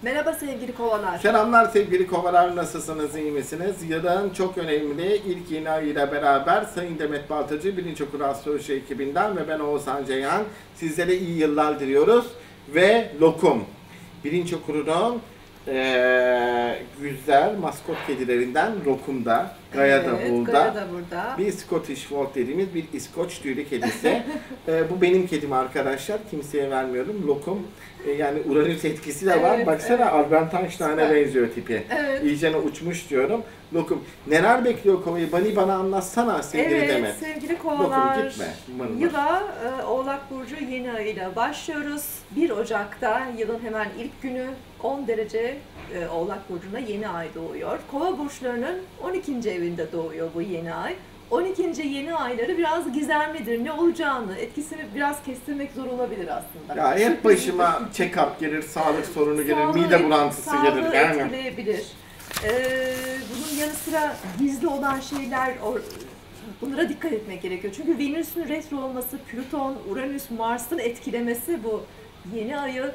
Merhaba sevgili kovalar. Selamlar sevgili kovalar, nasılsınız, iyi misiniz? Yarın çok önemli ilk yeni ay ile beraber Sayın Demet Baltacı Bilinç Okuru Astroloji ekibinden ve ben Oğuzhan Ceyhan sizlere iyi yıllar diliyoruz. Ve Lokum, Bilinç Okuru'nun güzel maskot kedilerinden Lokum da, Gaya da burada. Bir Scottish Fold dediğimiz bir İskoç tüylü kedisi. Bu benim kedim arkadaşlar, kimseye vermiyorum. Lokum yani Uranüs etkisi de var. Baksana Albert Einstein'a benziyor tipi. İyicene uçmuş diyorum. Lokum. Neler bekliyor kovayı? Bana anlatsana sevgili Demet. Evet sevgili kovalar. Lokum gitme. Yıla Oğlak Burcu yeni ayıyla başlıyoruz. 1 Ocak'ta yılın hemen ilk günü 10 derece Oğlak Burcu'na yeni ay doğuyor. Kova burçlarının 12. evinde doğuyor bu yeni ay. 12. yeni ayları biraz gizemlidir. Ne olacağını, etkisini biraz kestirmek zor olabilir aslında. Ya hep başıma check-up gelir, sağlık sorunu gelir, mide bulantısı gelir. Sağlığı etkileyebilir. Bunun yanı sıra gizli olan şeyler, bunlara dikkat etmek gerekiyor. Çünkü Venüs'ün retro olması, Plüton, Uranüs, Mars'ın etkilemesi bu yeni ayı.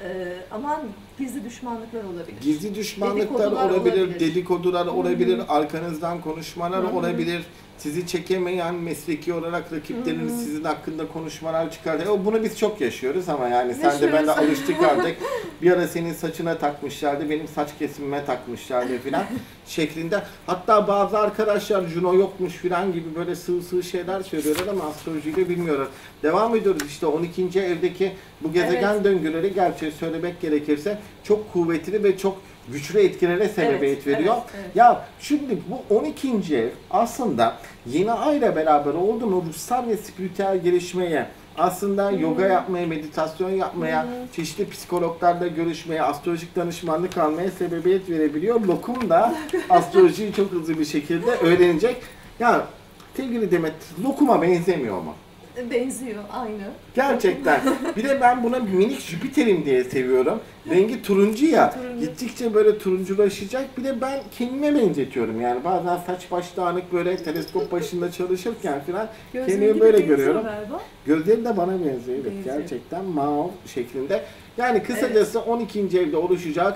Aman gizli düşmanlıklar olabilir. Gizli düşmanlıklar olabilir, dedikodular olabilir, arkanızdan konuşmalar olabilir. Sizi çekemeyen mesleki olarak rakipleriniz sizin hakkında konuşmalar çıkardı. Bunu biz çok yaşıyoruz ama yani sen de ben de alıştık artık. Bir ara senin saçına takmışlardı, benim saç kesimime takmışlardı filan şeklinde. Hatta bazı arkadaşlar Juno yokmuş filan gibi böyle sığ şeyler söylüyorlar ama astrolojiyle bilmiyorlar. Devam ediyoruz işte 12. evdeki bu gezegen döngüleri, gerçeği söylemek gerekirse çok kuvvetli ve çok güçlü etkilere sebebiyet veriyor. Ya şimdi bu 12. ev aslında yeni ayla beraber oldu mu ruhsal ve spiritüel gelişmeye, aslında yoga yapmaya, meditasyon yapmaya, çeşitli psikologlarla görüşmeye, astrolojik danışmanlık almaya sebebiyet verebiliyor. Lokum da astrolojiyi çok hızlı bir şekilde öğrenecek. Ya sevgili Demet, Lokum'a benzemiyor mu? Benziyor, aynı. Gerçekten. Bir de ben buna minik Jüpiter'im diye seviyorum. Rengi turuncu ya. Gittikçe böyle turunculaşacak. Bir de ben kendime benzetiyorum yani. Bazen saç baş dağınık böyle teleskop başında çalışırken falan kendimi böyle görüyorum. Gözleri de bana benziyor. Evet, gerçekten mauve şeklinde. Yani kısacası 12. evde oluşacak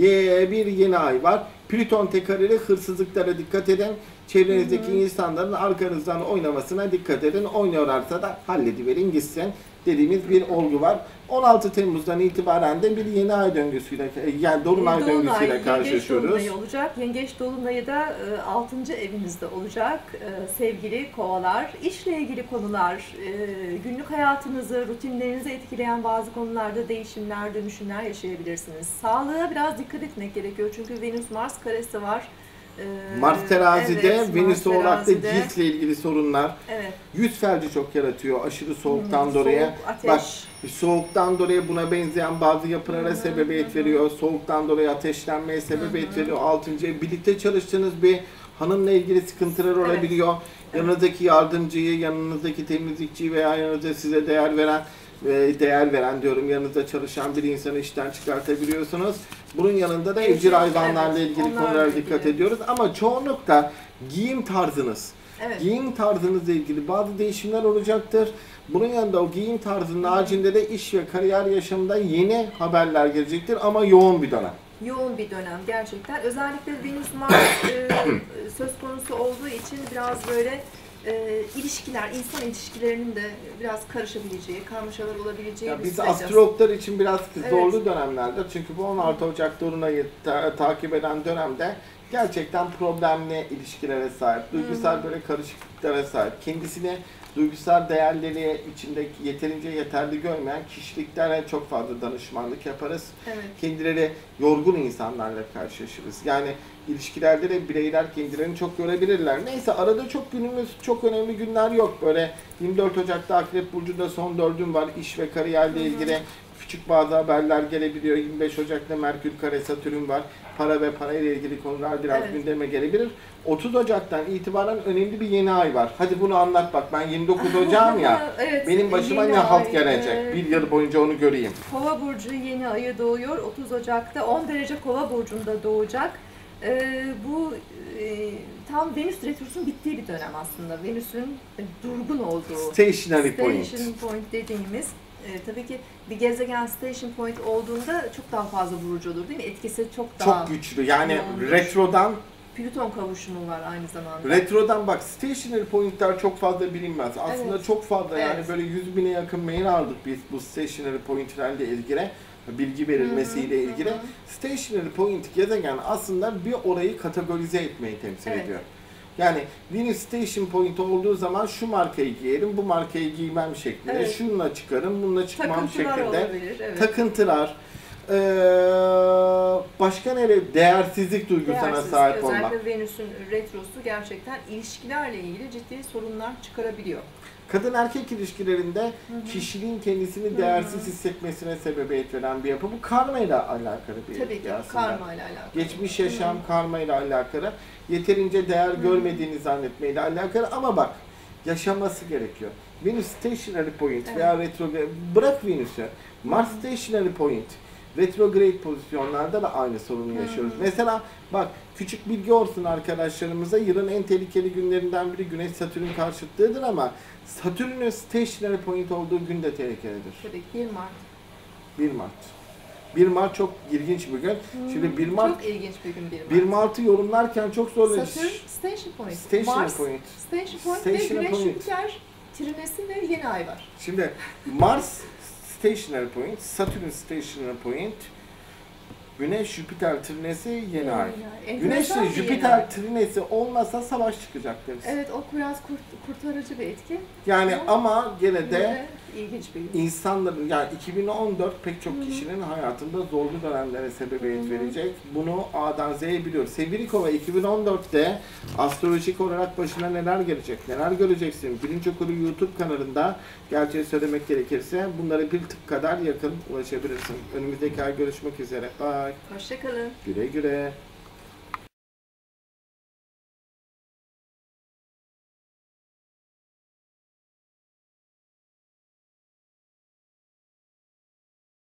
bir yeni ay var. Plüton tekareli hırsızlıklara dikkat edin. Çevrenizdeki insanların arkanızdan oynamasına dikkat edin. Oynuyorlarsa da hallediverin gitsin dediğimiz bir olgu var. 16 Temmuz'dan itibaren de bir yeni ay döngüsüyle, yani dolunay döngüsüyle karşılaşıyoruz. Yengeç dolunayı olacak. Yengeç dolunayı da 6. evinizde olacak sevgili kovalar. İşle ilgili konular, günlük hayatınızı, rutinlerinizi etkileyen bazı konularda değişimler, dönüşümler yaşayabilirsiniz. Sağlığa biraz dikkat etmek gerekiyor çünkü Venüs-Mars karesi var. Mars terazide, Venüs Oğlak'ta ciltle ilgili sorunlar. Yüz felci çok yaratıyor aşırı soğuktan dolayı. Bak soğuktan dolayı buna benzeyen bazı yapılara sebebiyet veriyor. Soğuktan dolayı ateşlenmeye sebebiyet veriyor. 6. ev, birlikte çalıştığınız bir hanımla ilgili sıkıntılar olabiliyor. Yanınızdaki yardımcıyı, yanınızdaki temizlikçiyi veya yanınızda size değer veren diyorum, yanınızda çalışan bir insanı işten çıkartabiliyorsunuz. Bunun yanında da evcil hayvanlarla ilgili konulara dikkat ediyoruz. Ama çoğunlukla giyim tarzınız, giyim tarzınızla ilgili bazı değişimler olacaktır. Bunun yanında o giyim tarzının haricinde de iş ve kariyer yaşamında yeni haberler gelecektir ama yoğun bir dönem. Yoğun bir dönem gerçekten. Özellikle Venüs-Mars söz konusu olduğu için biraz böyle ilişkiler, insan ilişkilerinin de biraz karışabileceği, karmaşalar olabileceği bir biz astrologlar için biraz zorlu dönemlerdir. Çünkü bu 16 Ocak dolunayı takip eden dönemde gerçekten problemli ilişkilere sahip, duygusal böyle karışıklıklara sahip, kendisine duygusal değerleri içinde yeterince yeterli görmeyen kişiliklerle çok fazla danışmanlık yaparız. Kendileri yorgun insanlarla karşılaşırız. Yani ilişkilerde de bireyler kendilerini çok görebilirler. Neyse arada çok önemli günler yok. Böyle 24 Ocak'ta Akrep Burcu'da son 4'üm var. İş ve kariyerle ilgili küçük bazı haberler gelebiliyor. 25 Ocak'ta Merkür kare Satürn var. Para ve parayla ilgili konular biraz gündeme gelebilir. 30 Ocak'tan itibaren önemli bir yeni ay var. Hadi bunu anlat bak. Ben 29 Ocağım ya. Benim başıma ne halt gelecek? Bir yıl boyunca onu göreyim. Kova Burcu yeni ayı doğuyor. 30 Ocak'ta 10 derece Kova Burcu'nda doğacak. Bu tam Venüs retrosunun bittiği bir dönem aslında. Venüs'ün durgun olduğu, Stationary point dediğimiz Tabii ki bir gezegen station point olduğunda çok daha fazla vurucu olur değil mi? Etkisi çok daha Çok güçlü. Yani yoğundur. retrodan Plüton kavuşumu var aynı zamanda. Retrodan bak, stationary point'ler çok fazla bilinmez. Aslında Evet. çok fazla, yani Evet. böyle 100 bine yakın mail aldık biz bu stationary point'lerle ilgili, bilgi verilmesiyle ilgili. Stationary point gezegen aslında bir orayı kategorize etmeyi temsil Evet. ediyor. Yani Venüs Station Point olduğu zaman şu markayı giyerim, bu markayı giymem şeklinde, Evet. şununla çıkarım, bununla çıkmam Takıntılar şeklinde. olabilir. Evet. Takıntılar, başka ne, değersizlik duygusuna Değersiz, sahip olmak. özellikle Venüs'ün retrosu gerçekten ilişkilerle ilgili ciddi sorunlar çıkarabiliyor. Kadın erkek ilişkilerinde kişinin kendisini değersiz hissetmesine sebebiyet veren bir yapı. Bu karma ile alakalı bir Tabii ilişki ki aslında. karma ile alakalı. Geçmiş yaşam karma ile alakalı. Yeterince değer görmediğini zannetmeyle alakalı, ama bak, yaşaması gerekiyor. Venüs Stationary Point Evet. veya retrograde, bırak Venüs'ü. Mars Stationary Point, retrograde pozisyonlarda da aynı sorunu yaşıyoruz. Mesela bak, küçük bilgi olsun arkadaşlarımıza, yılın en tehlikeli günlerinden biri Güneş Satürn karşıtlığıdır, ama Satürn'ün Stationary Point olduğu gün de tehlikelidir. Tabii ki 1 Mart. 1 Mart. 1 Mart çok ilginç bir gün. Şimdi 1 Mart, Çok ilginç bir gün 1 Mart. 1 Mart'ı yorumlarken çok zorlanır. Saturn Station Point. Station Mars Point. Station Point Station ve Güneş Point. Jüpiter trinesi ve yeni ay var. Şimdi Mars Stationary Point, Satürn Stationary Point, Güneş Jüpiter trinesi yeni ay. Güneş Enteresan ve bir yeni ay. Jüpiter trinesi olmasa savaş çıkacak deriz. Evet, o biraz kurtarıcı bir etki. Yani ama gene de Yine ilginç bir gün. insanların, yani 2014 pek çok kişinin hayatında zorlu dönemlere sebebiyet verecek. Bunu A'dan Z'ye biliyoruz. Sevgili Kova, 2014'te astrolojik olarak başına neler gelecek, neler göreceksin? Birinci Okulu YouTube kanalında, gerçeği söylemek gerekirse, bunlara bir tık kadar yakın ulaşabilirsin. Önümüzdeki ay görüşmek üzere. Bye. Hoşça kalın. Güle güle.